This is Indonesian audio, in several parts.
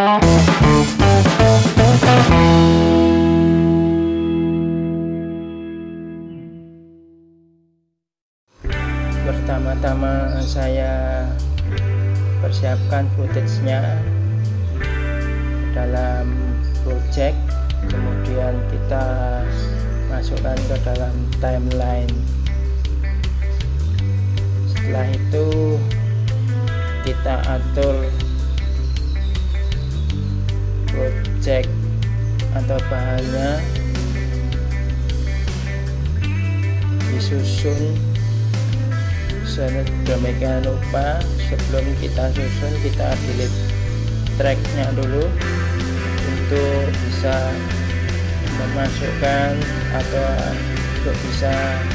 Pertama-tama saya persiapkan footage-nya dalam project, kemudian kita masukkan ke dalam timeline. Setelah itu kita atur project atau bahannya, disusun sedemikian rupa. Sebelum kita susun, kita delete tracknya dulu untuk bisa memasukkan atau untuk bisa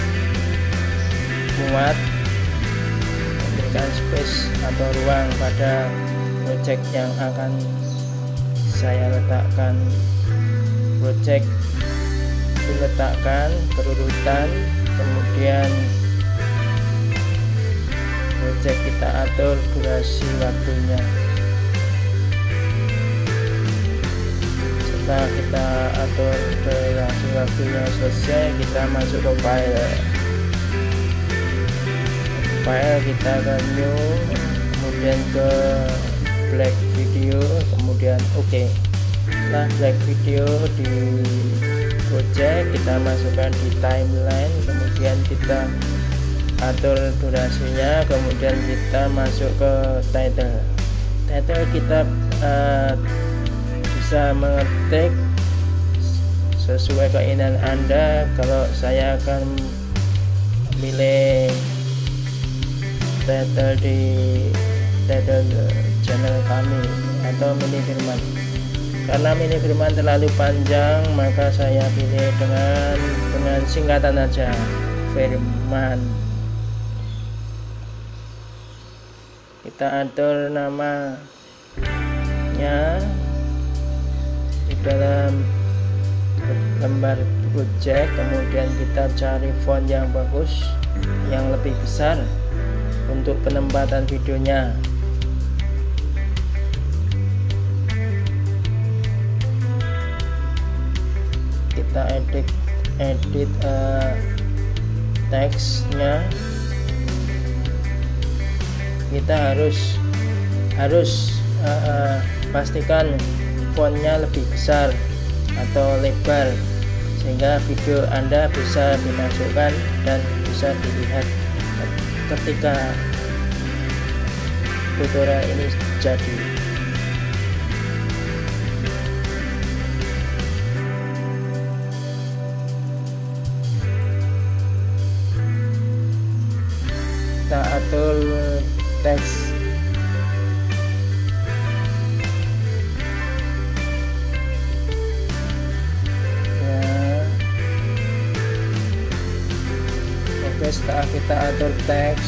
muat, memberikan space atau ruang pada project yang akan saya letakkan. Project diletakkan berurutan, kemudian project kita atur durasi waktunya. Setelah kita atur durasi waktunya selesai, kita masuk ke file, kita ke new, kemudian ke black video, kemudian oke. Setelah black video di project, kita masukkan di timeline, kemudian kita atur durasinya, kemudian kita masuk ke title. Kita bisa mengetik sesuai keinginan Anda. Kalau saya akan pilih title di title channel kami atau Mini Firman. Karena Mini Firman terlalu panjang, maka saya pilih dengan singkatan aja, Firman. Kita atur namanya di dalam lembar project, kemudian kita cari font yang bagus, yang lebih besar untuk penempatan videonya. Kita edit teksnya. Kita harus pastikan fontnya lebih besar atau lebar sehingga video Anda bisa dimasukkan dan bisa dilihat ketika tutorial ini jadi. Kita atur teks ya. Oke, setelah kita atur teks,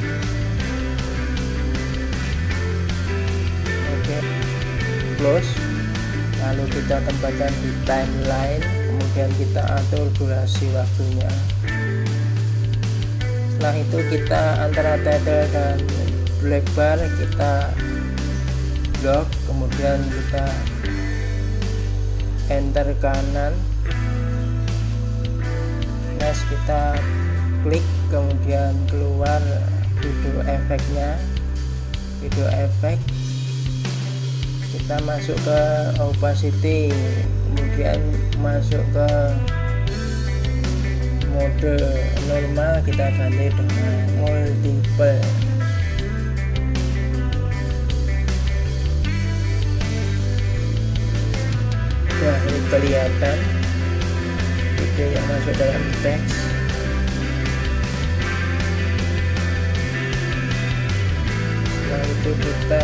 oke, close. Lalu kita tempatkan di timeline, kemudian kita atur durasi waktunya. Setelah itu kita antara title dan black bar kita lock, kemudian kita enter kanan, next kita klik, kemudian keluar video efeknya, video efek, kita masuk ke opacity, kemudian masuk ke mode normal, kita ganti dengan multiple. Nah, ini kelihatan video yang masuk dalam teks. Setelah itu kita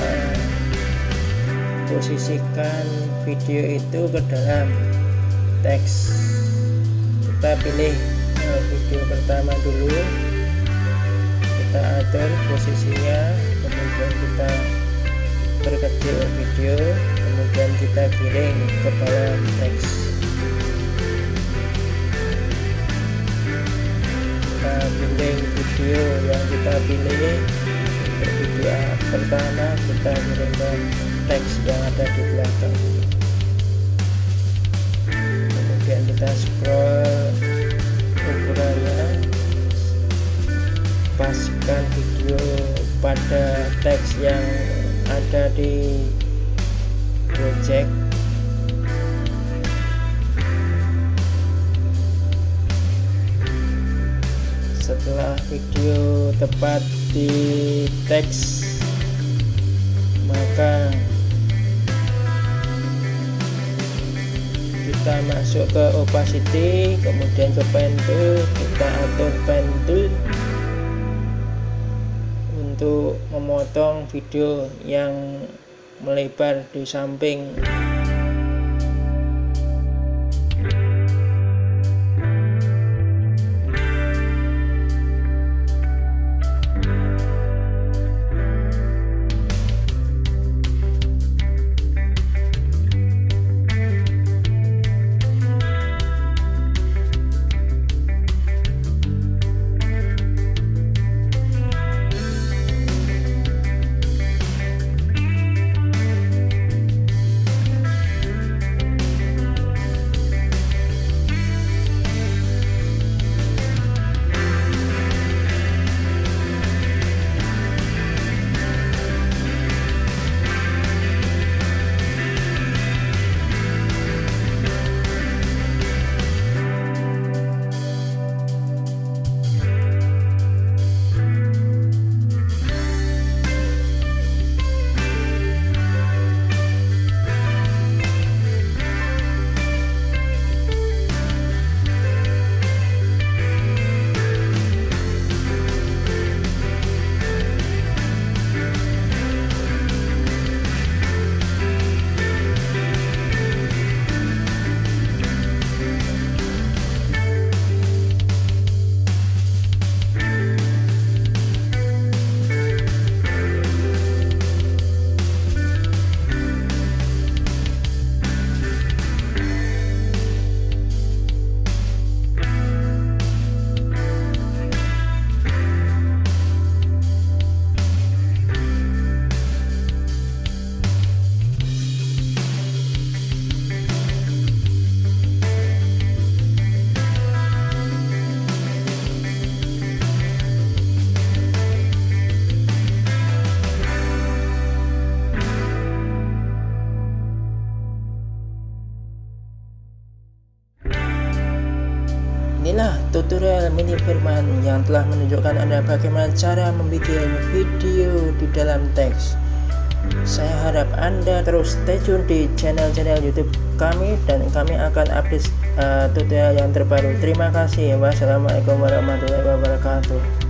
posisikan video itu ke dalam teks. Kita pilih video pertama dulu, kita atur posisinya, kemudian kita perkecil video, kemudian kita giring ke dalam teks. Kita giring video yang kita pilih. Untuk video pertama kita giringkan teks yang ada di belakang. Kemudian kita scroll ukurannya, paskan video pada teks yang ada di project. Setelah video tepat di teks, maka kita masuk ke opacity, kemudian ke pen tool, kita atur pen tool untuk memotong video yang melebar di samping. Inilah tutorial Mini Firman yang telah menunjukkan Anda bagaimana cara membuat video di dalam teks. Saya harap Anda terus stay tune di channel-channel YouTube kami, dan kami akan update tutorial yang terbaru. Terima kasih. Wassalamualaikum warahmatullahi wabarakatuh.